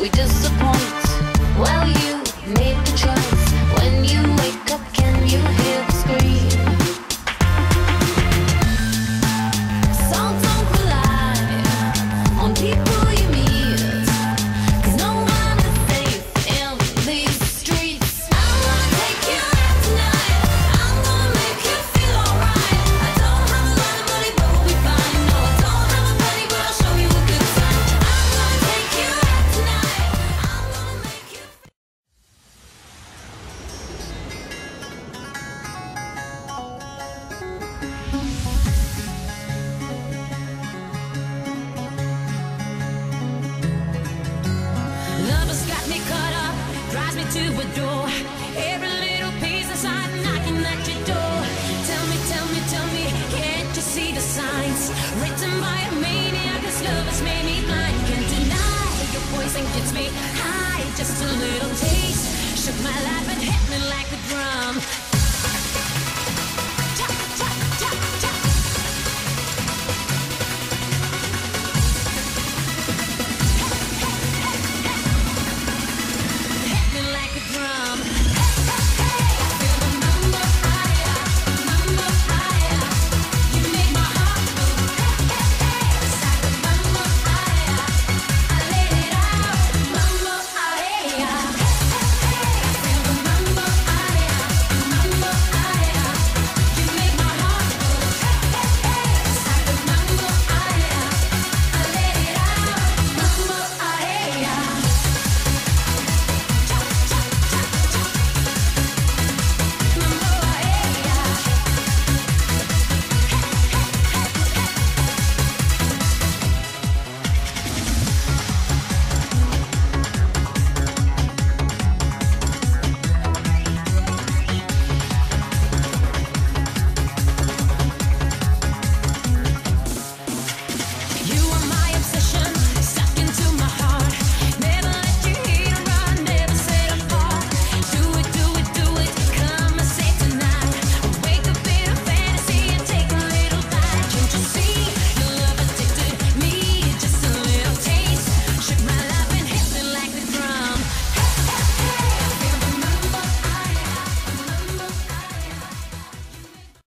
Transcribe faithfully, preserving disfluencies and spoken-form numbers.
we disappoint. Well, you made the choice. When you wake up, can you hear the scream? So don't rely on people you meet, 'cause no one is safe in these streets. I'm gonna take you out tonight. I'm gonna make you feel alright. I don't have a lot of money, but we'll be fine. No, I don't have a penny, but I'll show you a good time. I'm gonna take you out tonight. I'm gonna make you feel. Lovers got me caught up, drives me to a door. Every